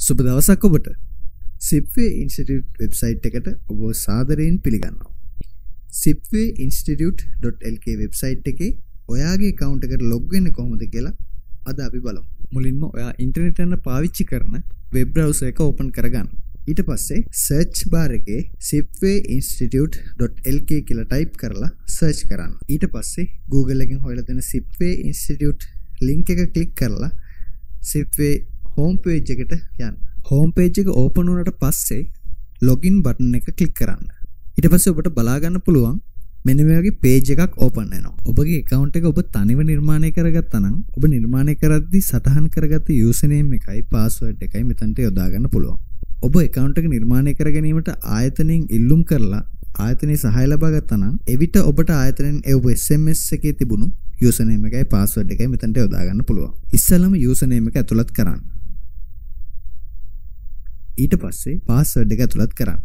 සුබ දවසක් ඔබට. Sipway Institute වෙබ්සයිට් එකට ඔබ සාදරයෙන් පිළිගන්නවා. sipwayinstitute.lk වෙබ්සයිට් එකේ ඔයාගේ account එකට log වෙන්නේ කොහොමද කියලා අද අපි බලමු. මුලින්ම ඔයා ඉන්ටර්නෙට් එක පාවිච්චි කරන web browser එක open කරගන්න. ඊට පස්සේ search bar එකේ sipwayinstitute.lk කියලා type කරලා search කරන්න. ඊට පස්සේ Google එකෙන් හොයලා තියෙන Sipway Institute link එක click කරලා Sipway home page එකට යන්න. home page එක open වුණාට පස්සේ login button එක click කරන්න. ඊට පස්සේ ඔබට බලා ගන්න පුළුවන් මෙන්න මේ වගේ page එකක් open වෙනවා. ඔබගේ account එක ඔබ තනිව නිර්මාණය කරගත්තා නම් ඔබ නිර්මාණය කරද්දී සටහන් කරගත්ත username එකයි password එකයි මෙතනට යොදා ගන්න පුළුවන්. ඔබ account එක නිර්මාණය කර ගැනීමට ආයතනයෙන් ඉල්ලුම් කරලා ආයතනයේ සහාය ලබා ගත්තා නම් එවිට ඔබට ආයතනයෙන් එවපු SMS එකේ තිබුණු username එකයි password එකයි මෙතනට යොදා ගන්න පුළුවන්. ඉස්සෙල්ලාම username එක ඇතුළත් කරන්න. ඊට පස්සේ password එක ඇතුළත් කරන්න.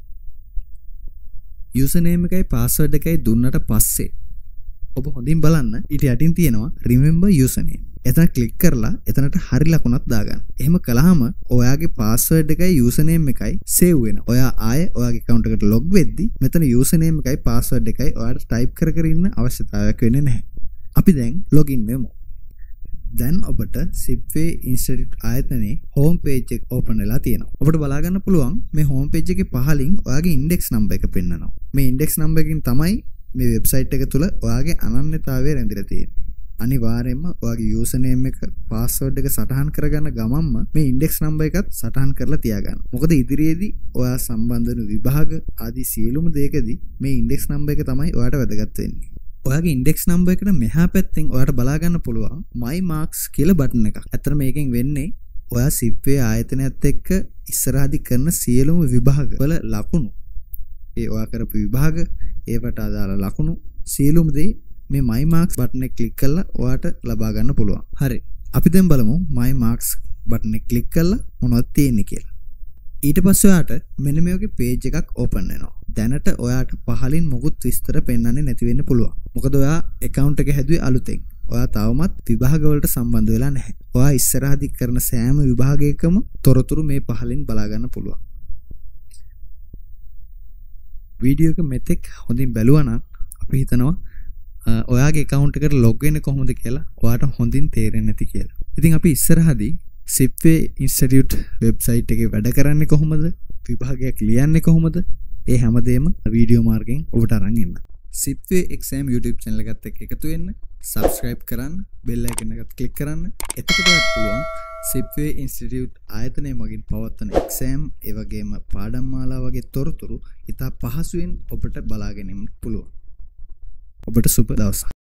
username එකයි password එකයි දුන්නට පස්සේ ඔබ හොඳින් බලන්න ඊට යටින් තියෙනවා remember username. එතන ක්ලික් කරලා එතනට හරි ලකුණක් දාගන්න. එහෙම කළාම ඔයාගේ password එකයි username එකයි save වෙනවා. ඔයා ආයේ ඔයාගේ account එකට log වෙද්දී මෙතන username එකයි password එකයි ඔයාට type කර කර ඉන්න අවශ්‍යතාවයක් වෙන්නේ නැහැ. අපි දැන් login වෙමු. දැන් ඔබට Sipway Institute ආයතනයේ home page එක open වෙලා තියෙනවා. ඔබට බලා ගන්න පුළුවන් මේ home page එකේ පහලින් ඔයාගේ index number එක පෙන්නනවා. මේ index number එකකින් තමයි මේ website එක තුල ඔයාගේ අනන්‍යතාවය රැඳිලා තියෙන්නේ. අනිවාර්යයෙන්ම ඔයාගේ username එක password එක සටහන් කරගන්න ගමන්ම මේ index number එකත් සටහන් කරලා තියාගන්න. මොකද ඉදිරියේදී ඔයා සම්බන්ධ වෙන විභාග ආදී සියලුම දේකදී මේ index number එක තමයි ඔයාට වැදගත් වෙන්නේ. ඔයාගේ index number එකට මෙහා පැත්තෙන් ඔයාට බලා ගන්න පුළුවන් my marks කියලා බටන් එකක්. ඇත්තට මේකෙන් වෙන්නේ ඔයා Sipway ආයතනයත් එක්ක ඉස්සරහදී කරන සියලුම විභාග වල ලකුණු ඒ ඔයා කරපු විභාග ඒවට අදාළ ලකුණු සියලුම දේ මේ my marks බටන් එක ක්ලික් කරලා ඔයාට ලබා ගන්න පුළුවන්. හරි. අපි දැන් බලමු my marks බටන් එක ක්ලික් කරලා මොනවද තියෙන්නේ කියලා. ඊට පස්සේ ඔයාට මෙන්න මේ වගේ page එකක් open වෙනවා. දැනට ඔයාට පහලින් මොකුත් විස්තර පෙන්වන්නේ නැති වෙන්න පුළුවන්. මොකද ඔයා account එක හැදුවේ අලුතෙන්. ඔයා තවමත් විභාග වලට සම්බන්ධ වෙලා නැහැ. ඔයා ඉස්සරහදී කරන සෑම විභාගයකම තොරතුරු මේ පහලින් බලා ගන්න පුළුවන්. වීඩියෝ එක මෙතෙක් හොඳින් බැලුවා නම් අපි හිතනවා ඔයාගේ account එකට log වෙන්නේ කොහොමද කියලා ඔයාට හොඳින් තේරෙන්නේ නැති කියලා. ඉතින් අපි ඉස්සරහදී Sipway Institute website එකේ වැඩ කරන්නේ කොහොමද? විභාගයක් ලියන්නේ කොහොමද? ඒ හැමදේම වීඩියෝ මාර්ගයෙන් ඔබට අරන් එන්න. Sipway exam YouTube channel එකත් එක්ක එකතු වෙන්න, subscribe කරන්න, bell icon එකත් click කරන්න. එතකොට ඔයාලට පුළුවන් Sipway Institute ආයතනය මගින් පවත්වන exam ඒ වගේම පාඩම් මාලා වගේ තොරතුරු ඉතා පහසුවෙන් ඔබට බලා ගැනීමට පුළුවන්. ඔබට සුබ දවසක්.